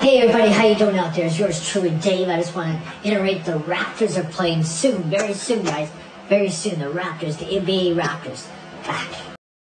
Hey everybody, how you doing out there? It's yours truly, Dave. I just want to iterate the Raptors are playing soon, very soon, guys. Very soon, the Raptors, the NBA Raptors. Back.